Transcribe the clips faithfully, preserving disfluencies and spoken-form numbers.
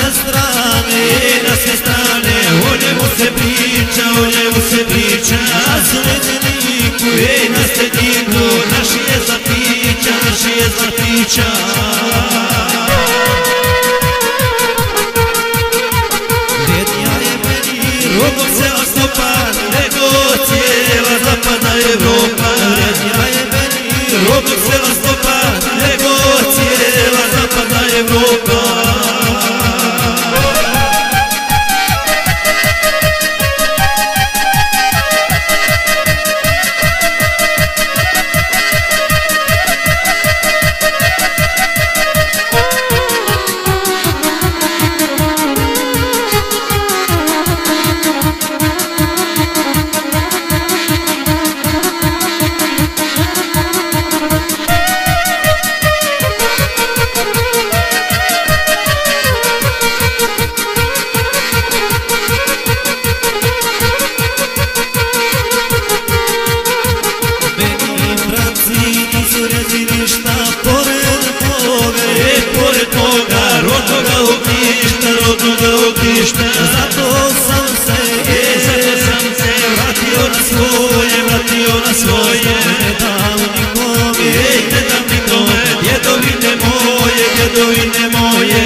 strane, na sve strane, o njemu se priča, o njemu se priča. Na srediniku, ej na sredinu, naši je zlatića, naši je zlatića. Vrednija je meni rogom sela Stopan, nego cijela zapadna Evropa. Vrednija je meni rogom sela Stopan, nego cijela zapadna Evropa. Zato sam se, zato sam se vratio na svoje, vratio na svoje. Ne dam nikome, ne dam nikome, djedovine moje, djedovine moje.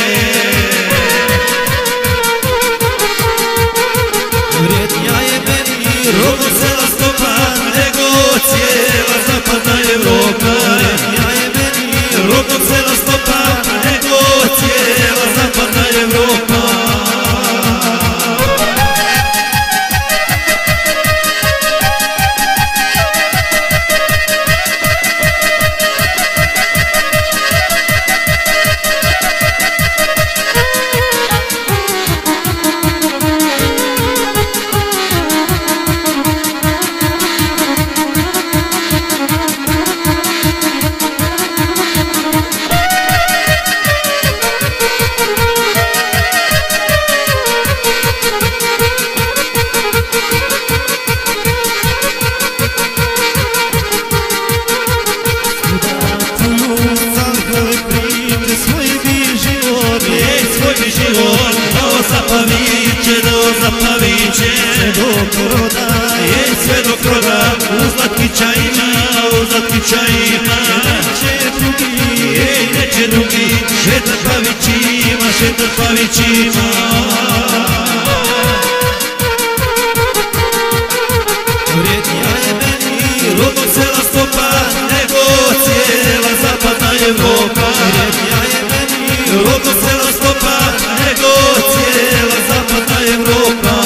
Vrednija je meni rogom sela Stopan, nego cijela zapadna Evropa. Vrednija je meni rogom sela Stopan, nego cijela zapadna Evropa. Sve dok roda u Zlatkića ima, u Zlatkića ima. Neće drugi, ej neće drugi, šetat Pavićima, šetat Pavićima. Vrednija je meni rogom sela Stopan, nego cijela zapadna Evropa. Vrednija je meni rogom sela Stopan, nego cijela zapadna Evropa.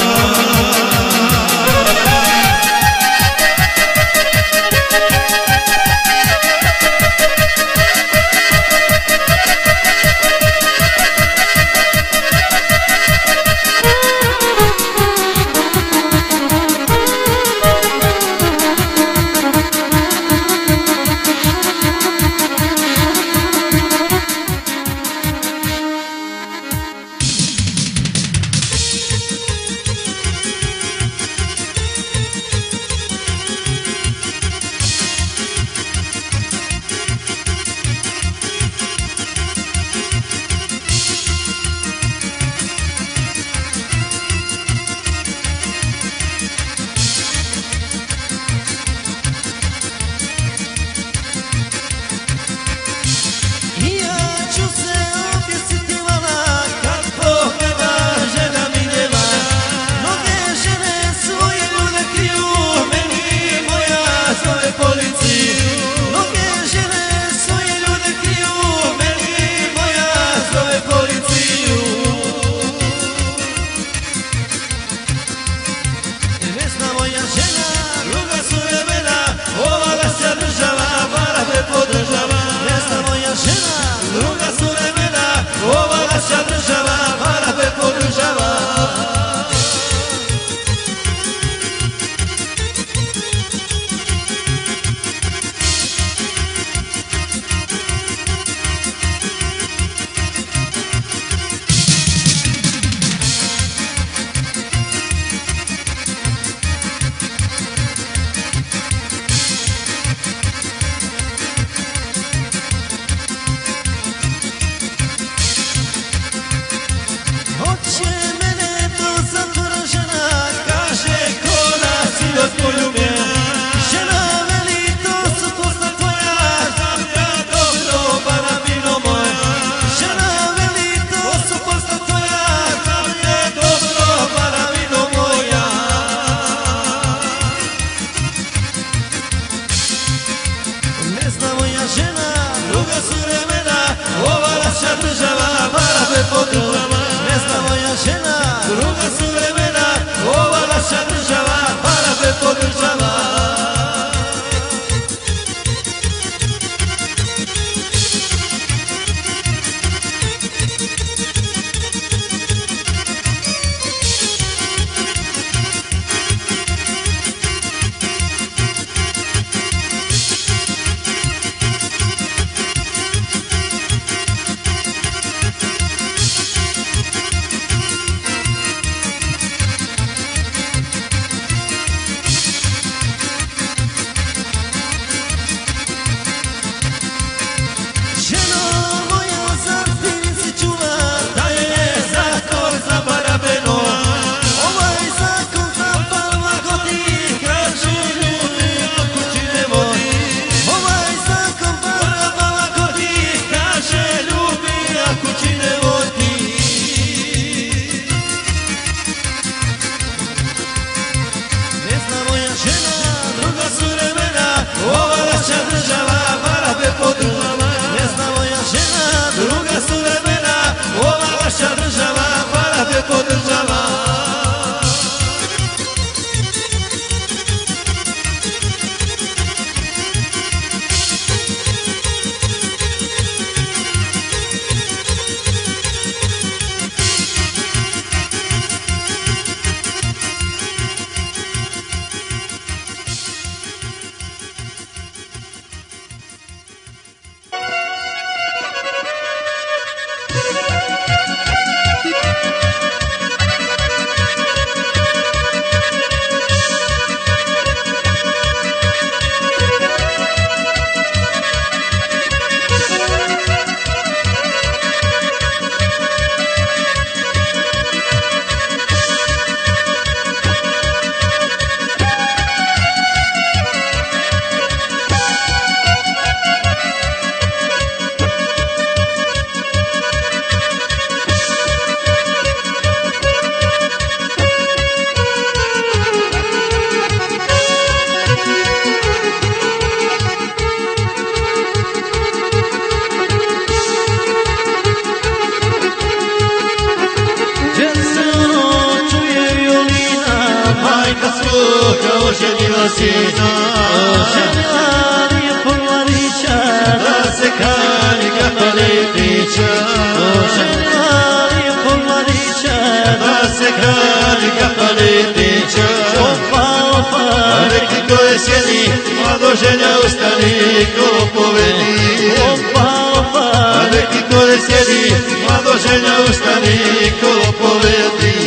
sina. Oženila lijepo mladića, Da se kalika paletića. oženila lijepo mladića, Da se kalika paletića. opa, opa, A neki koje sjedi, mlado ženja ustani, kolo povedi. opa, opa, A neki koje sjedi, mlado ženja ustani, kolo povedi.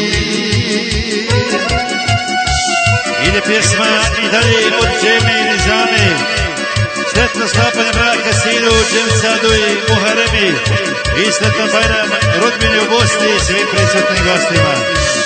Ide pjesma i dalje od Džeme i Nizame. Sretno sklapanje braka sinu Džemsadu i Muharemi. I sretan Bajram rodbini u Bosni i svim prisutnim gostima.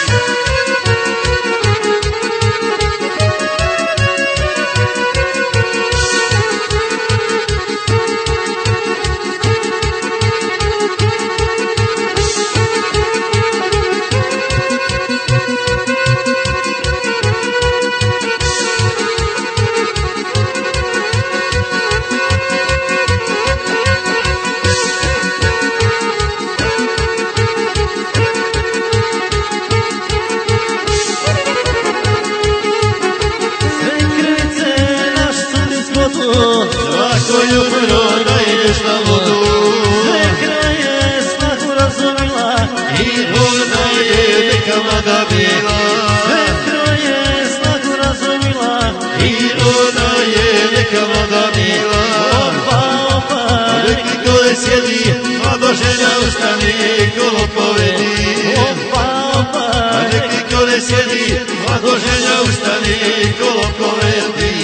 Svako jutro da ideš na vodu. sve kraje snagu razumila, I ona je neka mlada bila. sve kraje snagu razumila, I ona je neka mlada bila. opa, opa, A neki kole sjedi, mlado ženja ustani, kolo povedi. opa, opa, A neki kole sjedi, mlado ženja ustani, kolo povedi.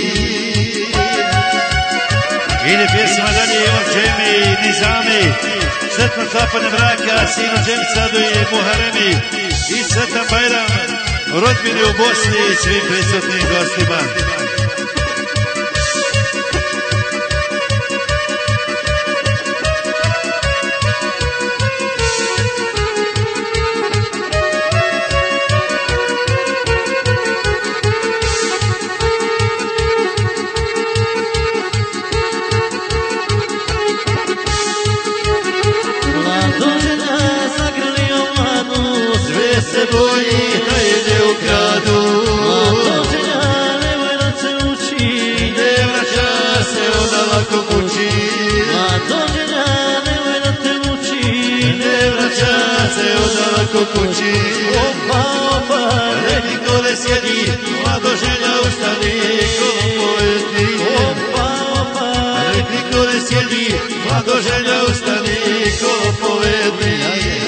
Ide pjesma dalje od Džeme i Nizame. Sretno sklapanje braka sinu Džemsadu i Muharemi. I sretan Bajram rodbini u Bosni i svim prisutnim gostima. mladoženja zagrlio mladu, Sve se boji da ide u gradu. mladoženja nemoj da se uči, Ne vraća se onda lako kući. mladoženja nemoj da te muči, Ne vraća se onda lako kući. opa, opa, Neki kole sjedi, mlado ženja ustani, kolo povedi. opa, opa, Neki kole sjedi, mlado ženja ustani, kolo povedi.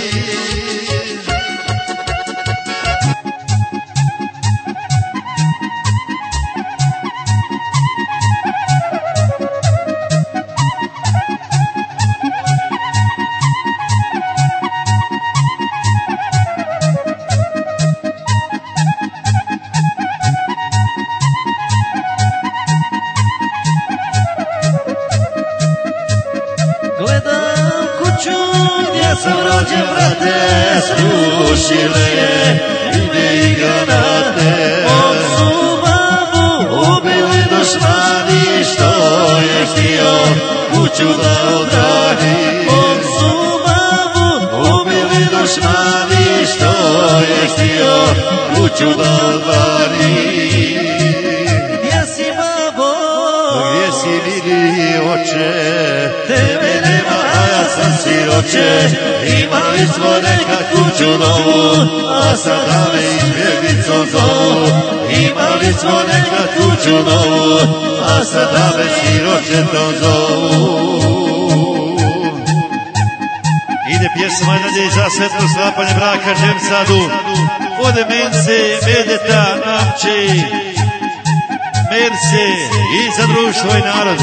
gledam kuću gdje sam rođen, brate, Srušile je, ide i granate. od su babu Ubili dušmani što je htio kuću da odradi. od su babu Ubili dušmani što je htio kuću da odvari. gdje si babo, Gdje si vidi oče, tebe nema, a ja sam siroče. Imali smo nekad kuću novu, a sada me izbjeglicom zovu. Imali smo nekad kuću novu, a sada me siročetom zovu. Ide pjesma dalje za sretno sklapanje braka Džemsadu. Ode Mence, Medeta, Amče, Merce i za društvo i narod.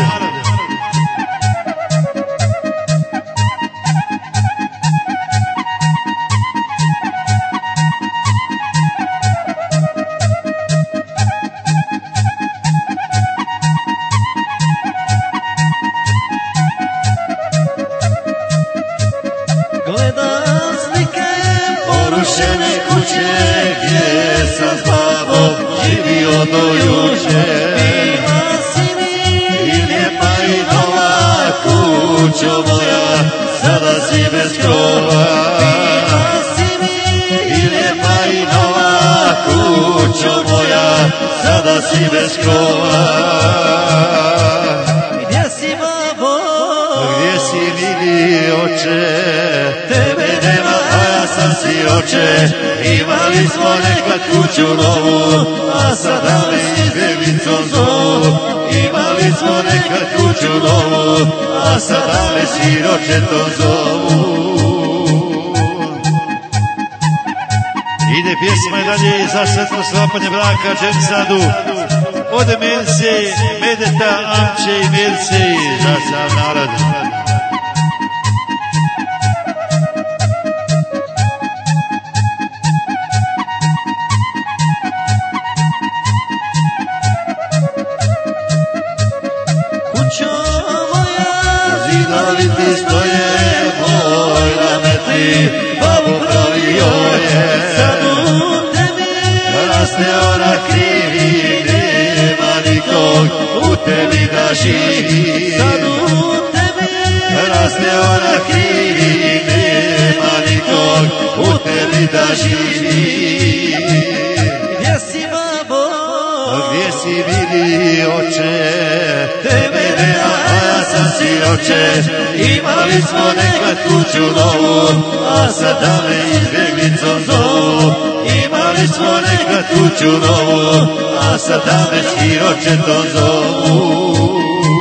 gledam slike Porušene kuće gdje sam s babom živio do juče. ima si mi I lijepa i nova kućo moja, sada si bez krova. ima si mi I lijepa i nova kućo moja, sada si bez krova. Gdje si babo? Gdje si vidi oče? Tebe nema, a ja sam siroče. Imali smo nekad kuću novu, a sada me izbjeglicom zovu. Imali smo nekad kuću novu, a sada me siročetom zovu. Ide pjesma i dalje za svetlo sklapanje braka Džemsadu. Ode Merce, Medeta, Amče i Merce za sav narod. Kućo moja, Zidovi ti stoje, moj rameti, babu provio je. Raste ona krivi, nema nikog u tebi da živi. sad u tebi Raste ona krivi, nema nikog u tebi da živi. gdje si babo? Gdje si vidi oče? Tebe nema, a ja sam siroče. Imali smo nekad kuću novu, a sada me izbjeglicom zovu. Imali smo nekad kuću novu, a sada me siročetom zovu.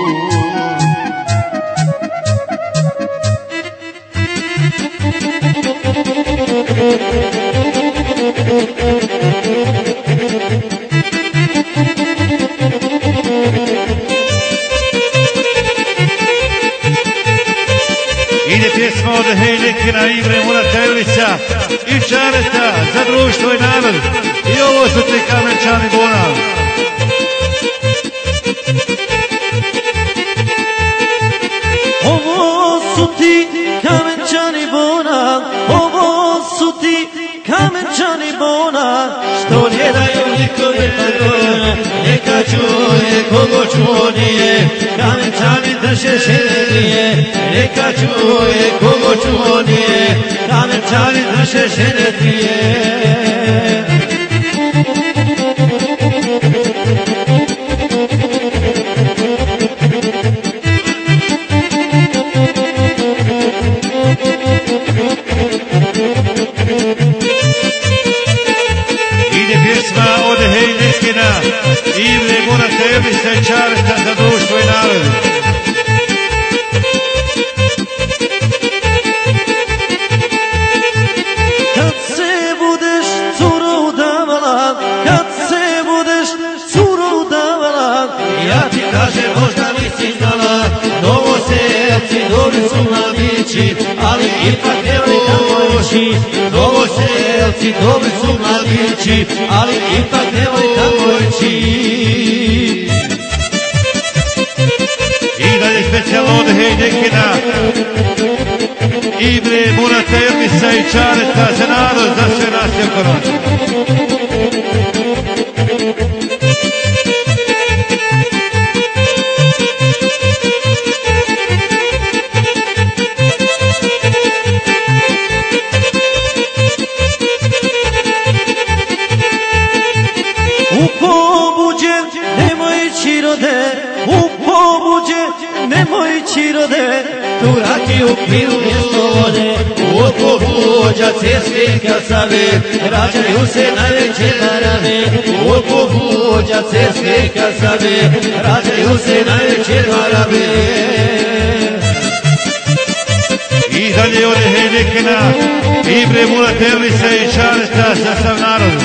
Ide pjesma od Hejnekina, Ibre Murata Elvića i Čareta za društvo i narod. I ovo su ti Kamenčani Bona. Ovo su ti Kamenčani Bona, ovo su ti Kamenčani Bona, što gledaju nikome pagone, neka čuje kogo čuo nije. Kamenčani drže žene, neka čuje kogo čuo nije. Kamenčani drže žene dvije. Ide pjesma od Hejnekina, Ibre Murata Elvića i Čareta za društvo i narod. Kad se budeš curo udavala, kad se budeš curo udavala, ja ti kažem možda nisi znala, Novoselci dobri su mladići, ali ipak nemoj tamo ići. Novoselci dobri su mladići, ali ipak nemoj tamo ići. I dalje specijalno od Hejnekina, Ibre Murata Elvića i Čareta za narod, za sve nas je oko nas. U pobuđe nemoj ići rode, u pobuđe nemoj ići rode, tu rakiju piju mjesto vode. U pobuđa cerske kasave, rađaju se najveće barane. U pobuđa cerske kasave, rađaju se najveće barane. I dalje od Hejnekina, Ibre Murata Elvića i Čareta za sav narod.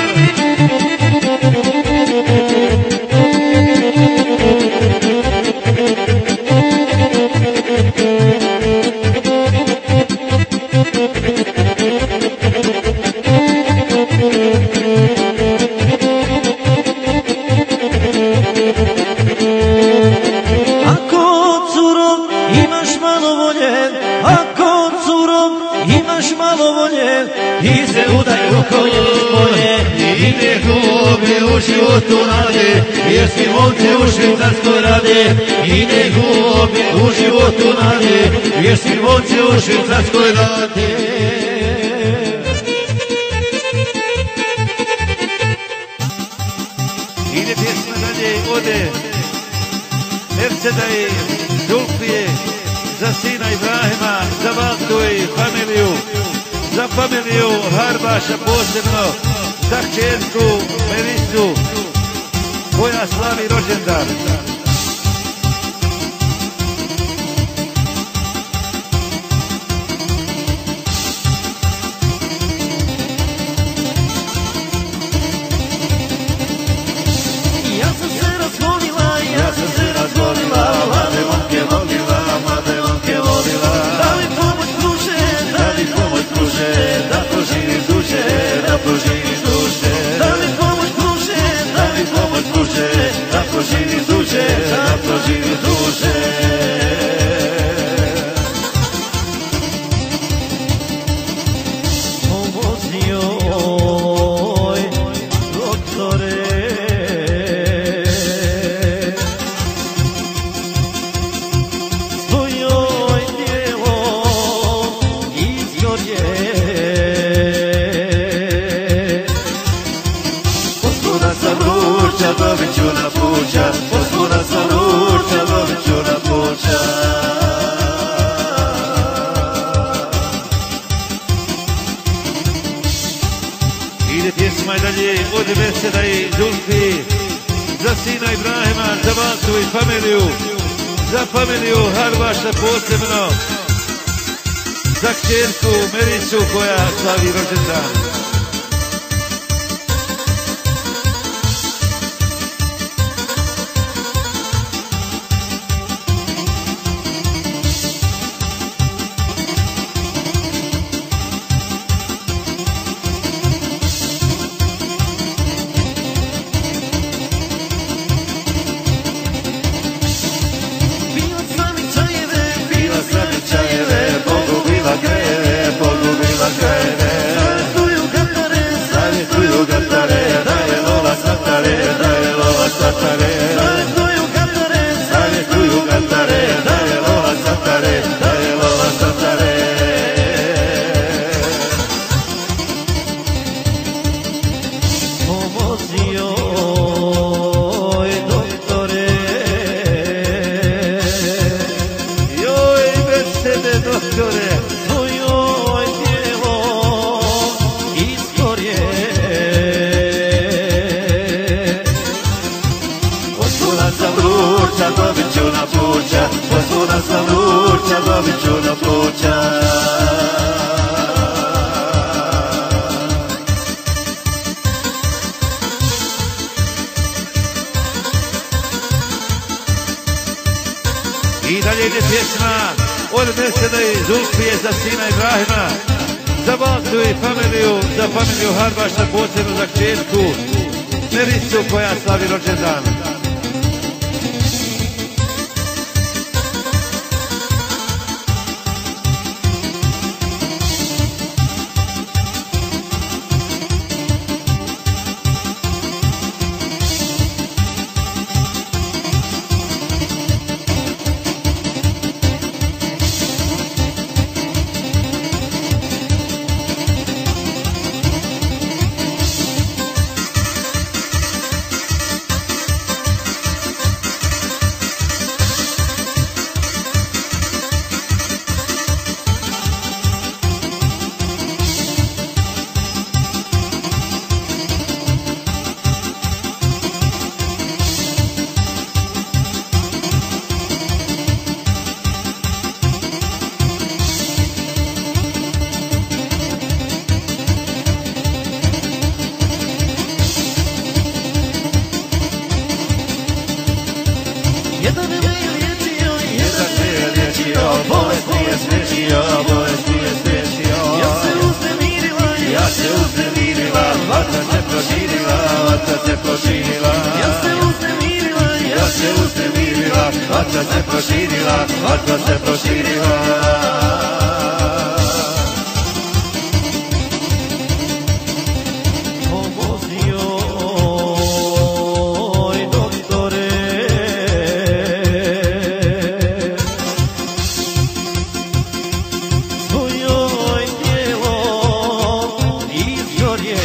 Ako curo imaš malo volje, ako curo imaš malo volje, ti se udaj u konje niz polje. I ne gubi u životu nade, jer svi momci u Švicarskoj rade. I ne gubi u životu nade, jer svi momci u Švicarskoj rade. Ide pjesma beseda i Zulfije, za sina Ibrahima, za Valtu i familiju, za familiju Harbaša posebno, za kćerku Merisu, koja slavi rođendan. Ide pjesma i dalje od beseda i Zulfi, za sina Ibrahima, za Valtu i familiju, za familiju Harbaša posebno, za kćerku Merisu koja slavi rođendan. I dalje ide pjesma od beseda i Zulfije, za sina Ibrahima, za Valtu i familiju, za familiju Harbaša posebno, za kćerku Merisu koja slavi rođendan. Vatra se proširila, vatra se proširila. Pomozi joj, doktore, svojoj tijelo izgorje.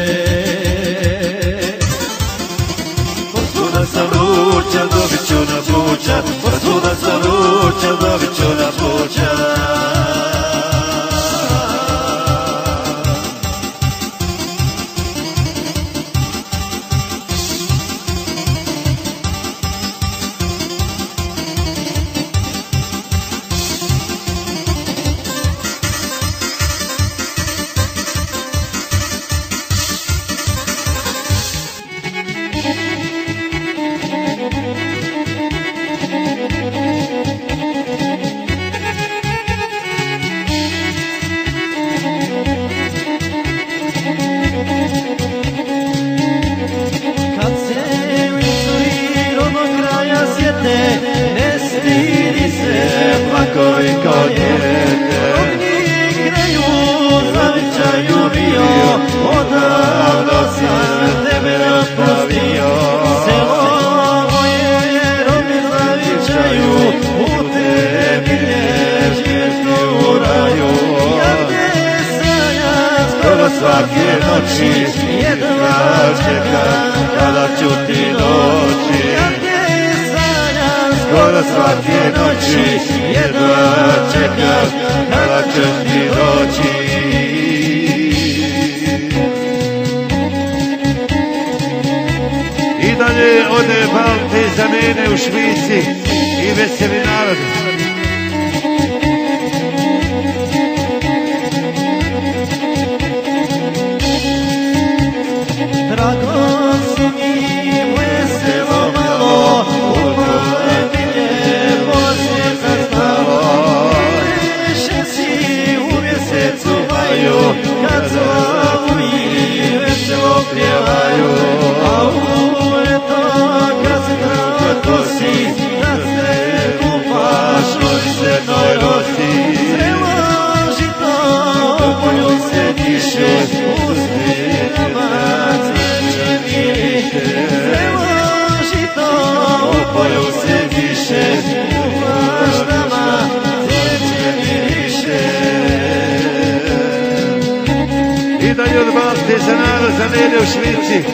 Posluda sam ruča, dobit ću na svake noći jedva čekam kada ću ti doći. Ja te sanjam Skoro svake noći jedva čekam kada ćeš ti doći. I dalje ode Balti za mene u Švici i veseli narod. Drago su mi veselo malo, u moje milje posjeta stalo. Više si u mjesecu maju, kad slavu i veselo pjevaju. A u leto kad se trava kosi, da se kupaš u sretnoj rosi. Srelo žito, u polju se diše, u svinama cveće miriše. Srelo žito, u polju se diše, u maštama cveće miriše. I dalje od Balti za narod za mene u Švici.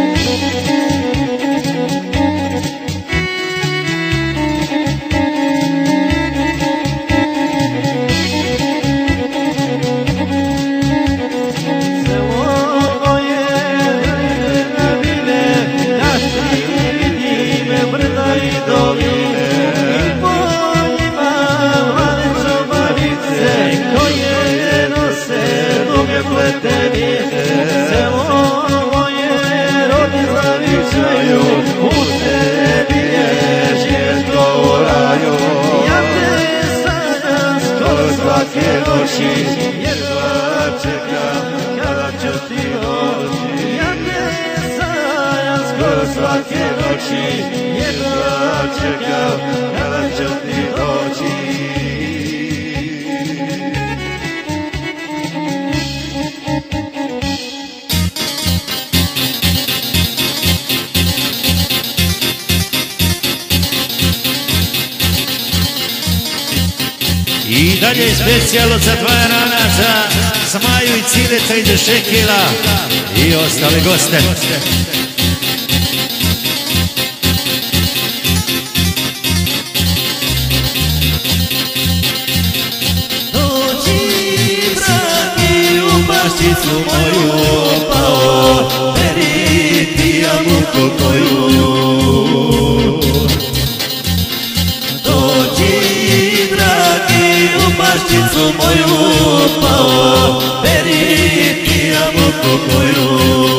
Jedva čekam kada ću ti doći. Ja te sanjam skoro svake noći, Jedva čekam kada ću ti doći. I dalje specijalno za dva rana za Smaju i Cileta i za Šekila i ostale goste. dođi dragi u bašticu moju, pao, beri ti jabuku koju. Dođi dragi u bašticu moju, pao, beri ti jabuku koju.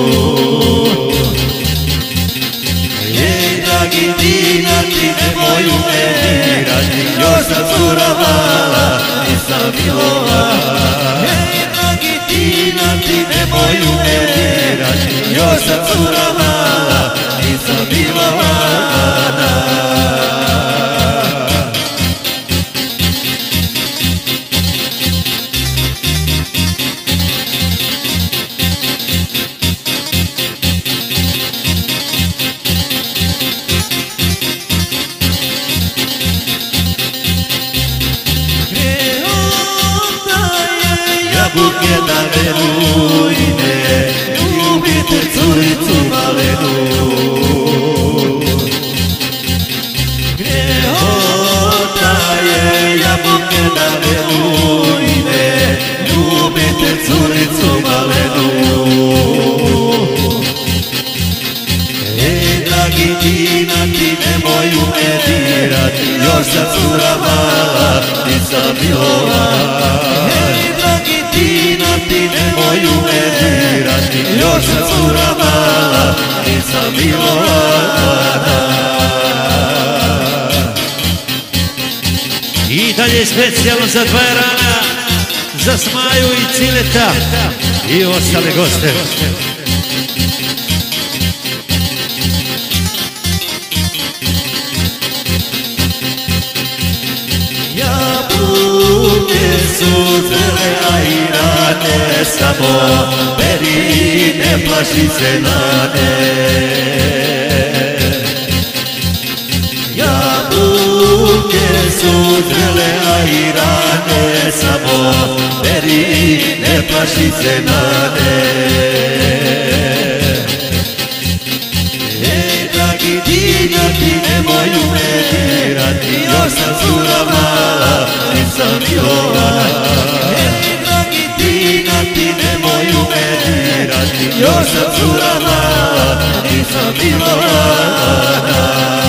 Jej dragi Dina, ti nemoj me dirati, još sam cura mala, nisam milovala. Jej dragi Dina, ti nemoj me dirati, još sam cura mala, nisam milovala. Jabuke na verujne, ljubite curicu malenu. Grehota je jabuke na verujne, ljubite curicu malenu. Ej, dragi Dina, ti nemoj me dirati, još sam cura mala, nisam milovala. Dina, ti nemoj me dirati, još sam cura mala, nisam milovana. I dalje specijalno za dva rana za Smaju i Cileta i ostale goste. Jabuke su zele, a i rane samo, beri, ne plaši se nade. Jabuke su zele, a i rane samo, beri, ne plaši se nade. Ej, dragi dinja, ti nemoj umetirati, još sam cura mala, nisam milovana. Ej, dragi dinja, ti nemoj umetirati, još sam cura mala, nisam milovana.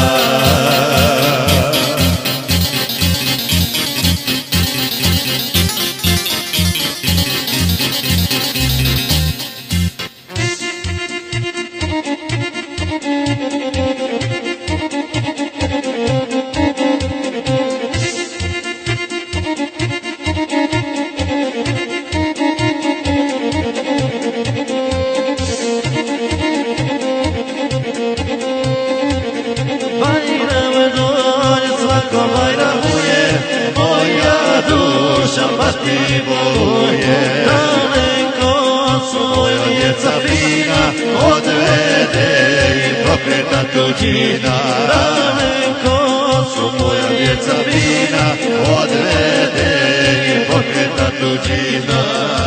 Tuđina, daleko su moja djeca vina, odvede i pokreta tuđina.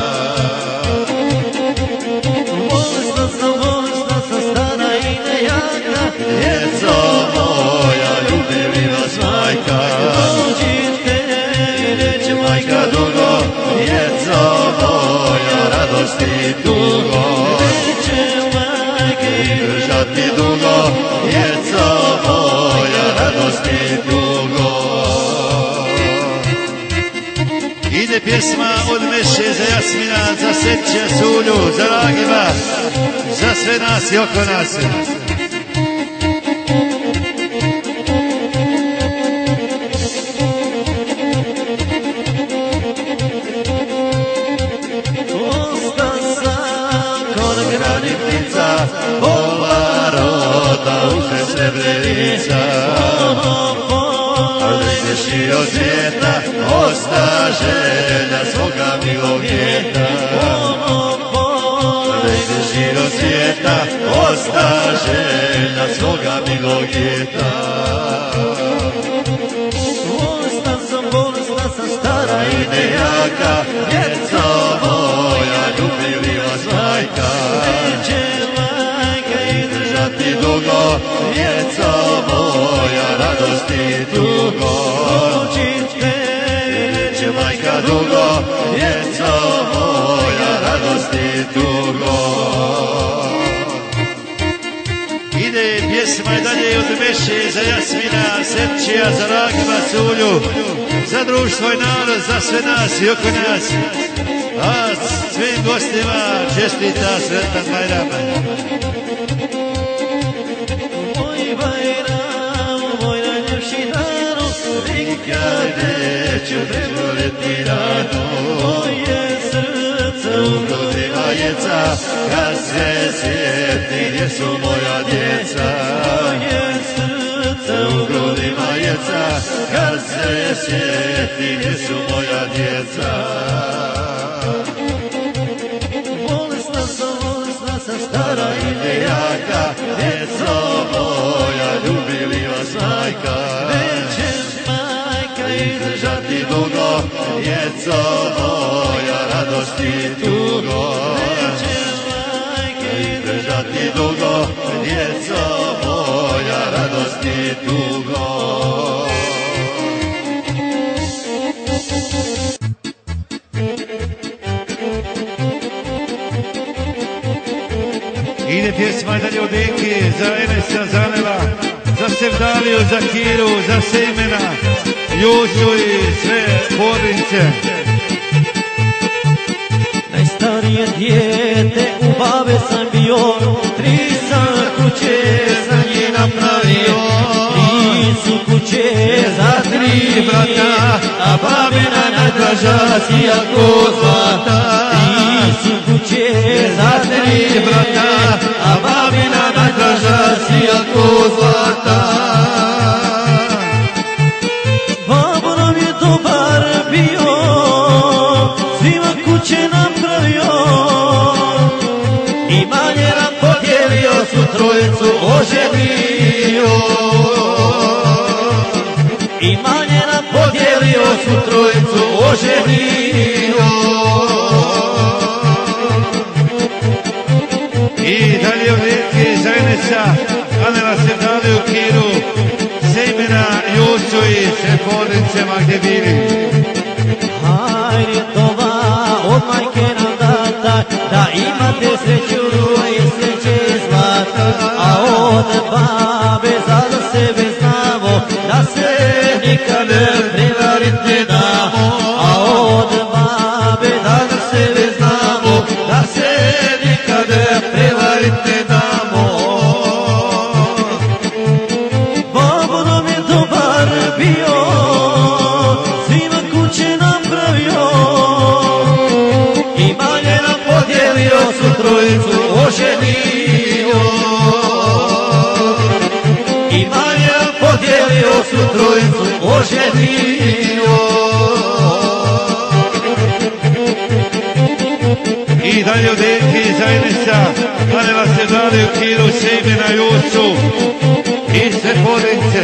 Bolesna sam, bolesna sam, stara i nejaka, djeco moja, ljubi li vas majka? Dođite, neće majka dugo, djeco moja, radosti dugo. Držati dugo, djeco moja, radosti dugo. Ide pjesma od Meše za Jasmina, za Seća Sulju, za Ragiba, za sve nas i oko nas. Pola roda uze Srebrenica, ali ne širo svijeta, osta želja svoga milog djeta. Ali ne širo svijeta, osta želja svoga milog djeta. Bolesna sam, bolesna sam, stara i nejaka, djeco moja, ljubi li vas majka? Ti dugo, djeco moja, radosti dugo. Dođite, neće majka dugo, djeco moja, radosti dugo. Ide pjesma i dalje od Meše za Jasmina, Sepčija, za Ragiba, Sulju, za društvo i narod, za sve nas i oko nas. A svim gostima čestita sretan Bajram. Neću prežuljeti rano, moje srce u grudi majeca, kad se sjeti gdje su moja djeca. Moje srce u grudi majeca, kad se sjeti gdje su moja djeca. Bolesna sam, bolesna sam, stara i nejaka, djeco moja, ljubi li vas majka? Izdržati dugo, djeco moja, radosti dugo. Izdržati dugo, djeco moja, radosti dugo. Ide pjesma dalje od Enki, za Enesa, za Nela, za Sevdaliju, za Kiru, za Sejmena, Jusu i sve podrince. Najstarije dijete u babe sam bio, tri sam kuće za nje napravio. Tri su kuće za tri brata, a babina najdraža sijako zlata. Tri su kuće za tri brata, a babina najdraža sijako zlata. Babo nam je dobar bio, svima kuće napravio, imanje nam podijelio, su trojicu oženio. Imanje nam podijelio, su trojicu oženio. nije bili. Hajde tova od majke nam data, da imate sreću i sreće zlata, a od babe za sebe znamo, da se nikad prevarit ne damo, a od babe za sebe znamo, da se nikad prevarit ne damo. Babo nam je dobar bio, svima kuće napravio, imanje nam podijelio, su trojicu oženio. Imanje nam podijelio, su trojicu oženio. I dalje od Enki i zajednica, ali vas se dali u kiru Semena Jusu i sve podince.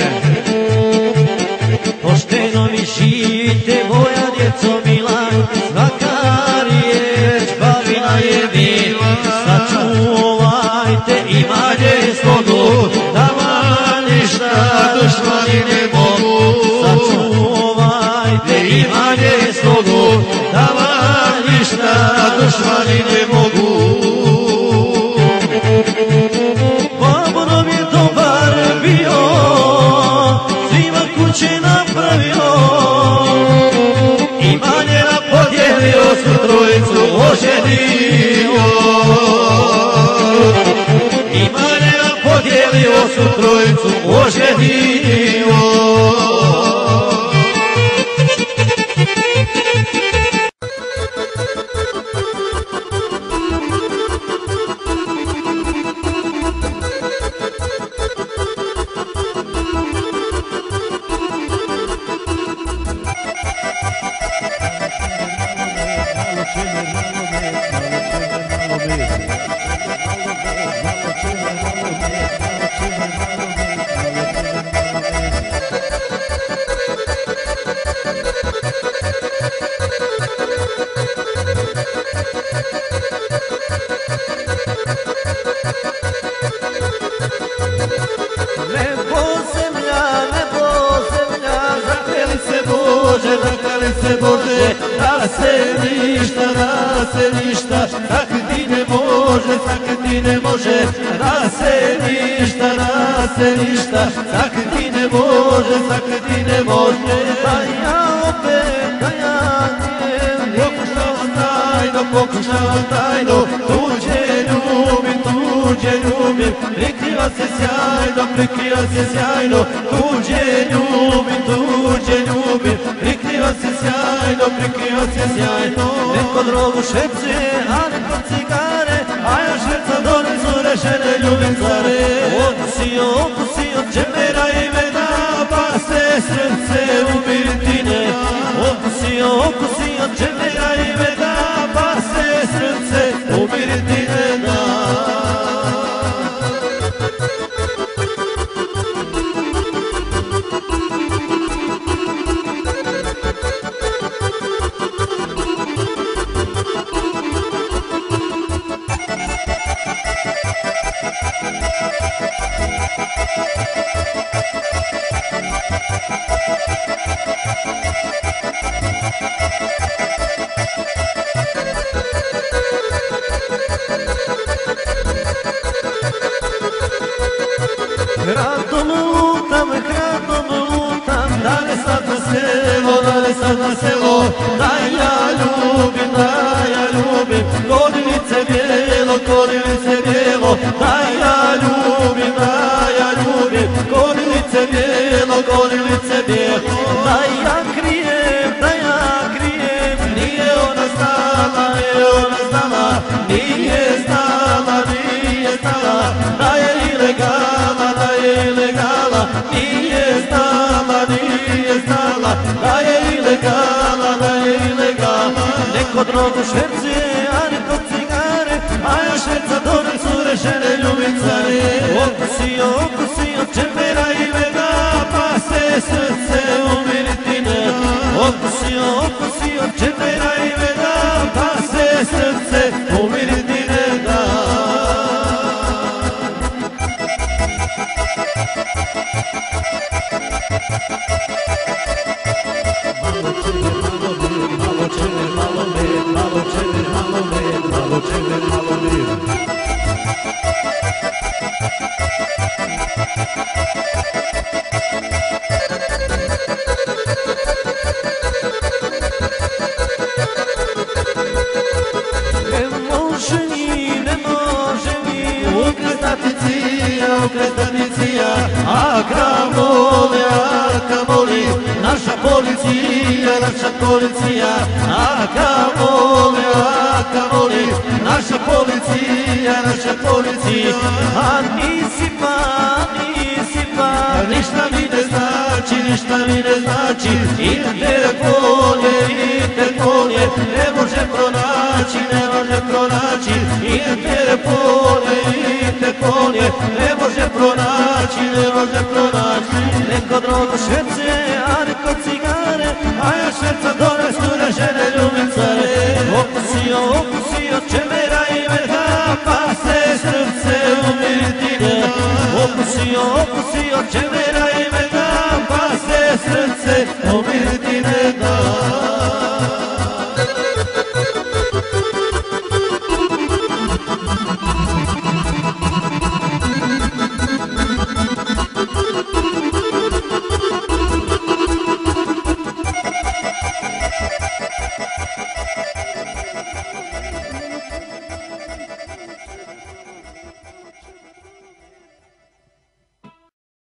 Pošteno mi živite, moja djeco mila, svaka riječ bavina je mila. Sačuvajte imanje slogu, da vam ništa dušmani ne mogu. Sačuvajte imanje slogu, da vam ništa dušmani ne mogu. Babo nam je dobar bio, svima kuće napravio, imanje nam podijelio, su trojicu oženio. Imanje nam podijelio, su trojicu oženio. Nebo zemlja, nebo zemlja, zakleli se Bože, zakleli se Bože, da se ništa, da se ništa, tak ti ne može, tak ti ne može, da se ništa, da se ništa, tak ti ne može, tak ti ne može. Da ja opet, da ja nijem, pokušavam tajno, pokušavam tajno, tuđe ljubim, tuđe ljubim, prikriva se sjajno, prikriva se sjajno, tuđe ljubim, tuđe ljubim, prikriva se sjajno, prikriva se sjajno. Neko drogu šepce, a neko cigare, a ja šverca donesu rešene ljubimcare. Okusio, okusio džemera i vena, pa se srce umirtine. Okusio, okusio džemera i vena, pa se srce umirtine. Gradom lutam, gradom lutam, da ne sad na selo, da ne sad na selo, da ja ljubim, da ja ljubim, kodilice bijelo, kodilice bijelo, da ja ljubim, da ja ljubim, kodilice bijelo, kodilice bijelo, da ja krijem, da ja krijem, nije ona znala, nije ona znala, nije znala, nije znala, da je ilegala, da je ilegala, nije znala, nije znala, da je ilegala, da je ilegala. Neko drogu šverce, a neko cigare, a ja šverca donesu rešene ljubimcare. Okusio, okusio džemera i vena, pa se srce umirtine. Okusio, okusio džemera i vena, pa se srce umirtine. naša policija, naša policija. A nisi pa, nisi pa, ništa mi ne znači, ništa mi ne znači. I na telefon je, i telefon je, ne može pronaći, ne može pronaći. I na telefon je, i telefon je, ne može pronaći, ne može pronaći. Neko drogo šverce, a neko cigare, a ja šverca dole sture žene ljubicare. Okusio, okusio, čemera i meda, pa se srce umiriti ne da. Okusio, okusio, čemera i meda, pa se srce umiriti ne da.